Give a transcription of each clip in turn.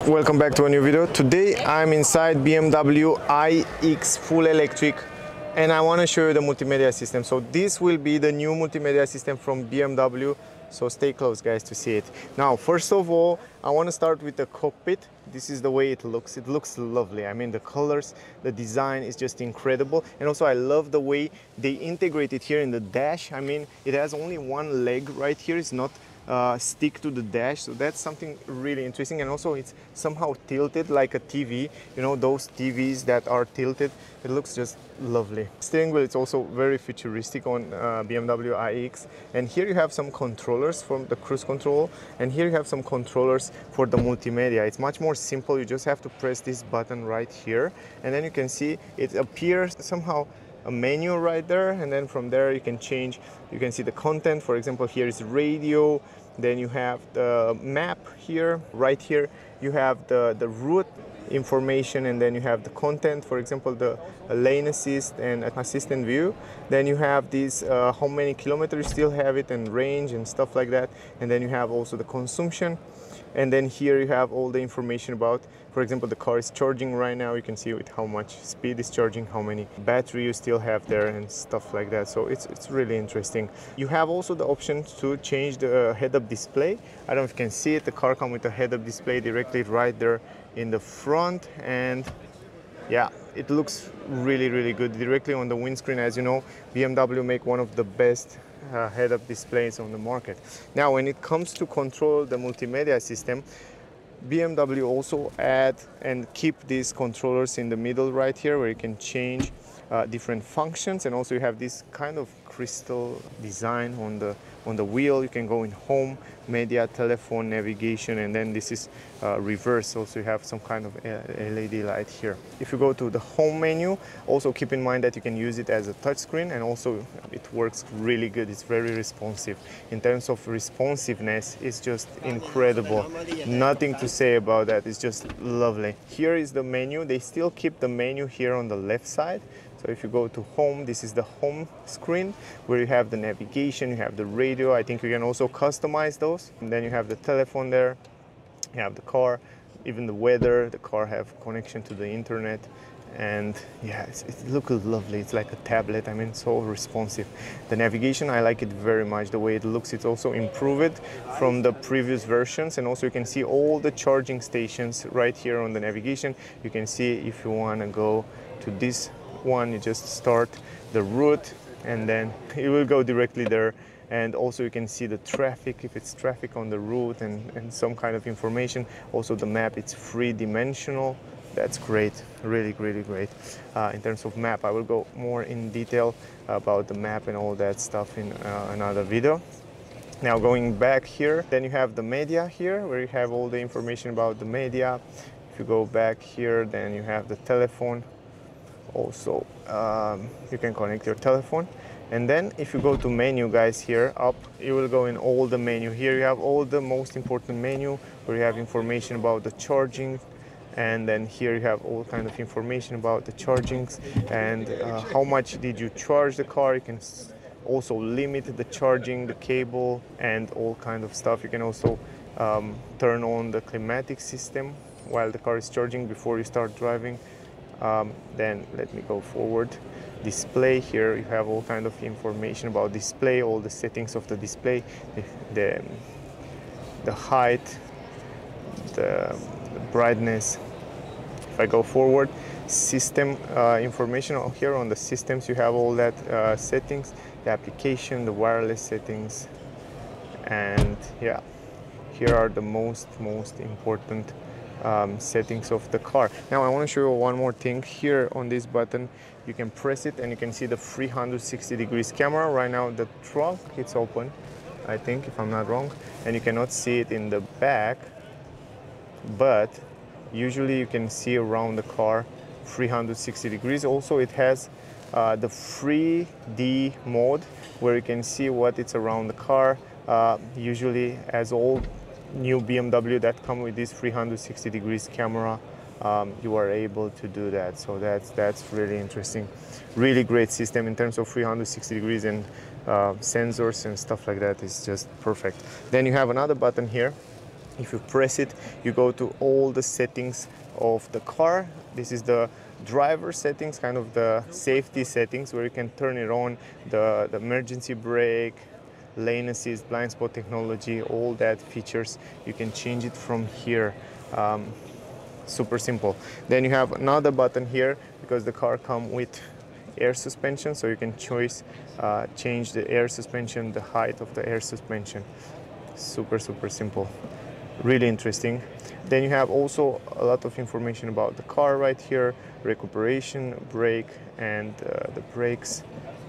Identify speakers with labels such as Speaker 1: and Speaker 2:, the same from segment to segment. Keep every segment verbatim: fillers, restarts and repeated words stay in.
Speaker 1: Welcome back to a new video. Today I'm inside B M W i X full electric and I want to show you the multimedia system. So this will be the new multimedia system from B M W, so stay close guys to see it. Now first of all, I want to start with the cockpit. This is the way it looks. It looks lovely. I mean, the colors, the design is just incredible, and also I love the way they integrate it here in the dash. I mean, it has only one leg right here. It's not Uh, stick to the dash, so that's something really interesting. And also it's somehow tilted like a T V, you know, those T Vs that are tilted. It looks just lovely. Steering wheel, it's also very futuristic on uh, B M W i X. And here you have some controllers from the cruise control, and here you have some controllers for the multimedia. It's much more simple. You just have to press this button right here, and then you can see it appears somehow a menu right there, and then from there you can change. You can see the content. For example, here is radio, then you have the map here. Right here you have the the route information, and then you have the content, for example the lane assist and assistant view. Then you have these uh, how many kilometers you still have it, and range and stuff like that. And then you have also the consumption, and then here you have all the information about, for example, the car is charging right now. You can see with how much speed it's charging, how many battery you still have there, and stuff like that. So it's, it's really interesting. You have also the option to change the head-up display. I don't know if you can see it. The car comes with a head-up display directly right there in the front, and yeah, it looks really, really good directly on the windscreen. As you know, B M W make one of the best uh, head-up displays on the market. Now, when it comes to control the multimedia system, B M W also add and keep these controllers in the middle right here, where you can change uh, different functions. And also you have this kind of crystal design on the on the wheel. You can go in home, media, telephone, navigation, and then this is uh, reverse. Also you have some kind of L E D light here. If you go to the home menu, also keep in mind that you can use it as a touchscreen, and also it works really good. It's very responsive. In terms of responsiveness, it's just incredible. Nothing to say about that. It's just lovely. Here is the menu. They still keep the menu here on the left side. So if you go to home, this is the home screen where you have the navigation, you have the radio. I think you can also customize those. And then you have the telephone there, you have the car, even the weather. The car have connection to the internet. And yeah, it's, it looks lovely. It's like a tablet. I mean, so responsive. The navigation, I like it very much. The way it looks, it's also improved from the previous versions. And also you can see all the charging stations right here on the navigation. You can see if you want to go to this one, you just start the route, and then it will go directly there. And also you can see the traffic, if it's traffic on the route, and, and some kind of information. Also the map, it's three-dimensional. That's great, really, really great. Uh, in terms of map, I will go more in detail about the map and all that stuff in uh, another video. Now going back here, then you have the media here, where you have all the information about the media. If you go back here, then you have the telephone. Also, um, you can connect your telephone. And then if you go to menu, guys, here up, you will go in all the menu. Here you have all the most important menu, where you have information about the charging. And then here you have all kind of information about the chargings, and uh, how much did you charge the car. You can also limit the charging, the cable, and all kind of stuff. You can also um, turn on the climatic system while the car is charging before you start driving. Um, then let me go forward. Display, here you have all kind of information about display, all the settings of the display, the the, the height, the, the brightness. If I go forward, system uh, information here on the systems, you have all that uh, settings, the application, the wireless settings, and yeah, here are the most most important Um, settings of the car. Now I want to show you one more thing. Here on this button, you can press it and you can see the three hundred sixty degrees camera. Right now the trunk, it's open, I think, if I'm not wrong, and you cannot see it in the back, but usually you can see around the car three hundred sixty degrees. Also it has uh, the three D mode, where you can see what it's around the car. Uh, usually, as all new B M W that come with this three hundred sixty degrees camera, um, you are able to do that. So that's that's really interesting. Really great system in terms of three hundred sixty degrees, and uh, sensors and stuff like that is just perfect. Then you have another button here If you press it, you go to all the settings of the car. This is the driver settings, kind of the safety settings, where you can turn it on, the, the emergency brake, lane assist, blind spot technology, all that features. You can change it from here. Um, super simple. Then you have another button here, because the car comes with air suspension, so you can choose uh, change the air suspension, the height of the air suspension. Super super simple, really interesting. Then you have also a lot of information about the car right here, recuperation, brake, and uh, the brakes.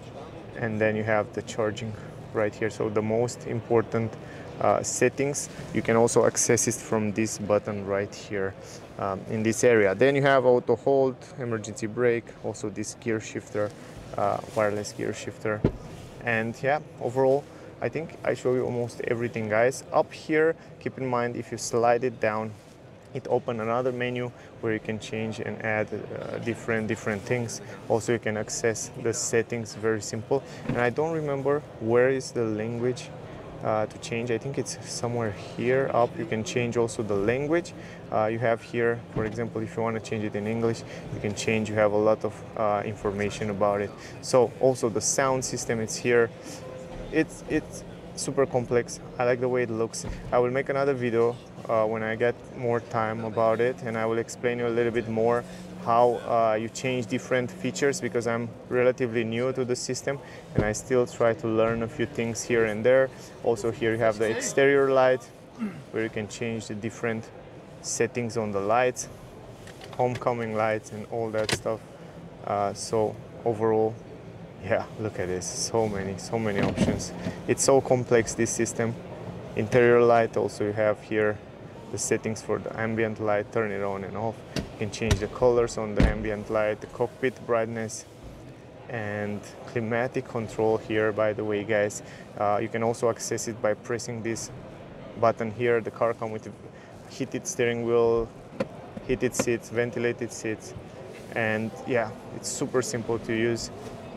Speaker 1: And then you have the charging right here. So the most important uh, settings, you can also access it from this button right here um, in this area. Then you have auto hold, emergency brake, also this gear shifter, uh, wireless gear shifter. And yeah, overall, I think I show you almost everything, guys. Up here, keep in mind, if you slide it down, it opens another menu where you can change and add uh, different different things. Also, you can access the settings, very simple. And I don't remember where is the language uh, to change. I think it's somewhere here up. You can change also the language. Uh, you have here, for example, if you want to change it in English, you can change. You have a lot of uh, information about it. So also the sound system, it's here. It's it's super complex. I like the way it looks. I will make another video uh, when I get more time about it, and I will explain you a little bit more how uh, you change different features, because I'm relatively new to the system and I still try to learn a few things here and there. Also here you have the exterior light where you can change the different settings on the lights, homecoming lights and all that stuff. Uh, so overall, yeah, look at this, so many, so many options. It's so complex, this system. Interior light, also you have here the settings for the ambient light, turn it on and off. You can change the colors on the ambient light, the cockpit brightness, and climatic control here, by the way, guys. Uh, you can also access it by pressing this button here. The car comes with heated steering wheel, heated seats, ventilated seats, and yeah, it's super simple to use.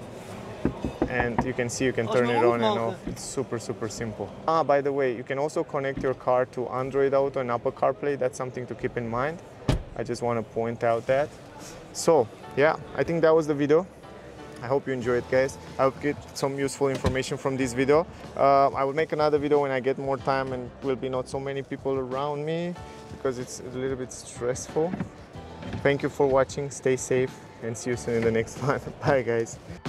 Speaker 1: And you can see you can turn it on and off. It's super, super simple. Ah, by the way, you can also connect your car to Android Auto and Apple CarPlay. That's something to keep in mind. I just want to point out that. So, yeah, I think that was the video. I hope you enjoyed, guys. I hope you get some useful information from this video. Uh, I will make another video when I get more time and will be not so many people around me, because it's a little bit stressful. Thank you for watching. Stay safe and see you soon in the next one. Bye, guys.